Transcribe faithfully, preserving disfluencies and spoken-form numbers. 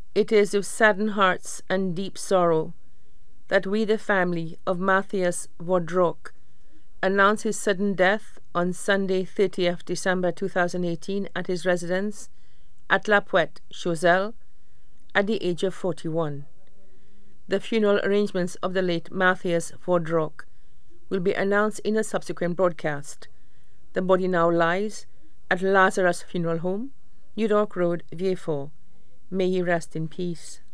It is with saddened hearts and deep sorrow that we, the family of Mathius Vaudroque, announce his sudden death on Sunday, thirtieth December two thousand eighteen, at his residence at La Puette, Choiseul, at the age of forty-one. The funeral arrangements of the late Mathius Vaudroque will be announced in a subsequent broadcast. The body now lies at Lazarus Funeral Home, New York Road, Vieux Fort. May he rest in peace.